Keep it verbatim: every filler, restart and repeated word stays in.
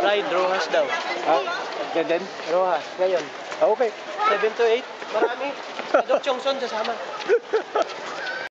Ride Rojas daw. Ah, yan din? Rojas, ngayon. Ah, okay. seven to eight, marami. Si Doc Chongson sasama.